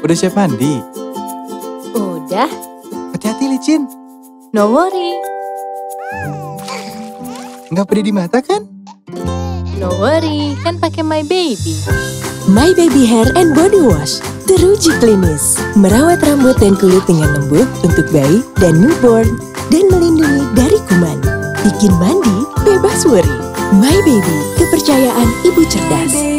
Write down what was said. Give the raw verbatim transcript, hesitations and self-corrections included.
Udah siap mandi? Udah. Hati-hati licin. No worry. Nggak pedih di mata kan? No worry, kan pakai My Baby. My Baby Hair and Body Wash. Teruji klinis. Merawat rambut dan kulit dengan lembut untuk bayi dan newborn. Dan melindungi dari kuman. Bikin mandi bebas worry. My Baby, kepercayaan ibu cerdas.